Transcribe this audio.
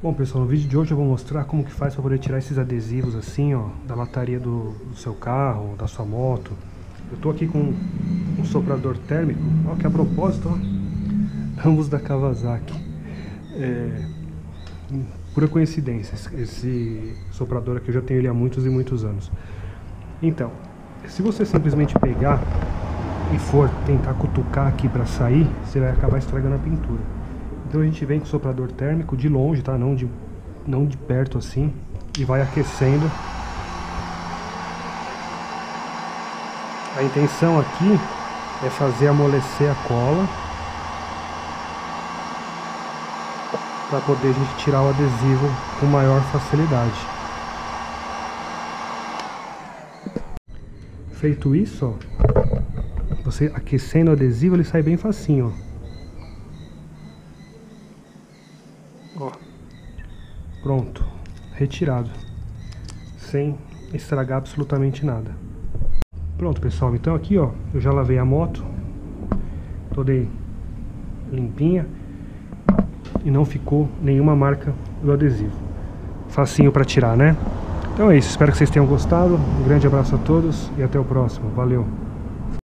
Bom pessoal, no vídeo de hoje eu vou mostrar como que faz para poder tirar esses adesivos assim, ó, da lataria do seu carro, da sua moto. Eu tô aqui com um soprador térmico, ó, que a propósito, ó, ambos da Kawasaki. Pura coincidência, esse soprador aqui eu já tenho ele há muitos e muitos anos. Então, se você simplesmente pegar e for tentar cutucar aqui para sair, você vai acabar estragando a pintura. Então a gente vem com o soprador térmico de longe, tá? Não de perto assim, e vai aquecendo. A intenção aqui é fazer amolecer a cola para poder a gente tirar o adesivo com maior facilidade. Feito isso, ó, você aquecendo o adesivo, ele sai bem facinho, ó. Pronto, retirado, sem estragar absolutamente nada. Pronto pessoal, então aqui ó, eu já lavei a moto, toda limpinha e não ficou nenhuma marca do adesivo. Facinho para tirar, né? Então é isso, espero que vocês tenham gostado, um grande abraço a todos e até o próximo, valeu!